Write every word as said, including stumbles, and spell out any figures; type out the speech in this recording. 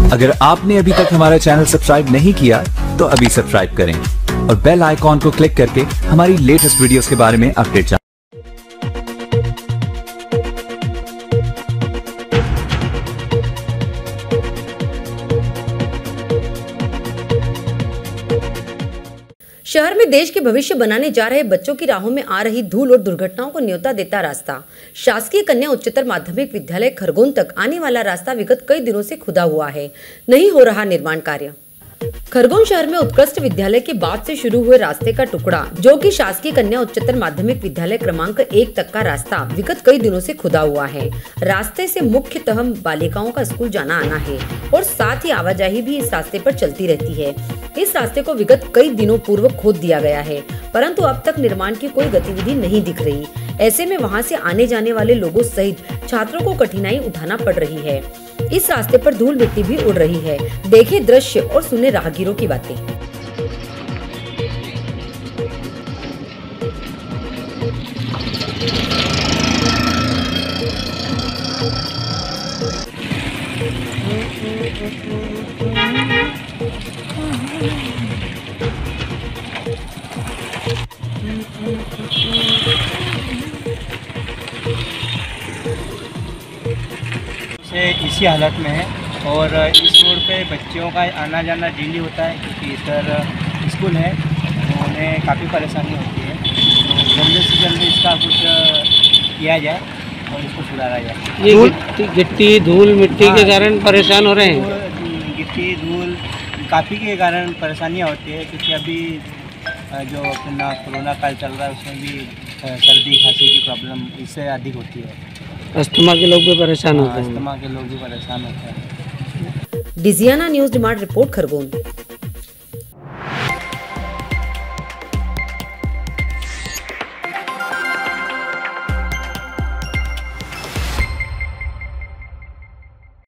अगर आपने अभी तक हमारा चैनल सब्सक्राइब नहीं किया तो अभी सब्सक्राइब करें और बेल आइकॉन को क्लिक करके हमारी लेटेस्ट वीडियोस के बारे में अपडेट जानें। शहर में देश के भविष्य बनाने जा रहे बच्चों की राहों में आ रही धूल और दुर्घटनाओं को न्योता देता रास्ता शासकीय कन्या उच्चतर माध्यमिक विद्यालय खरगोन तक आने वाला रास्ता विगत कई दिनों से खुदा हुआ है, नहीं हो रहा निर्माण कार्य। खरगोन शहर में उत्कृष्ट विद्यालय के बाद से शुरू हुए रास्ते का टुकड़ा जो कि शासकीय कन्या उच्चतर माध्यमिक विद्यालय क्रमांक एक तक का रास्ता विगत कई दिनों से खुदा हुआ है। रास्ते से मुख्यतः बालिकाओं का स्कूल जाना आना है और साथ ही आवाजाही भी इस रास्ते पर चलती रहती है। इस रास्ते को विगत कई दिनों पूर्व खोद दिया गया है, परंतु अब तक निर्माण की कोई गतिविधि नहीं दिख रही। ऐसे में वहां से आने जाने वाले लोगों सहित छात्रों को कठिनाई उठाना पड़ रही है। इस रास्ते पर धूल मिट्टी भी उड़ रही है। देखे दृश्य और सुने राहगीरों की बातें। से इसी हालत में है और इस रोड पे बच्चियों का आना जाना डेली होता है क्योंकि इधर स्कूल है तो उन्हें काफ़ी परेशानी होती है। तो जल्दी से जल्दी इसका कुछ किया जाए और इसको सुधारा जाए। ये गिट्टी धूल मिट्टी के कारण परेशान हो रहे हैं। गिट्टी धूल काफ़ी के कारण परेशानियाँ होती है क्योंकि अभी जो अपना कोरोना काल चल रहा है उसमें भी सर्दी खांसी की प्रॉब्लम इससे अधिक होती है। अस्थमा के लोग भी परेशान होते हैं। अस्थमा के लोग भी परेशान होते हैं। Digiana news demand report Khargone.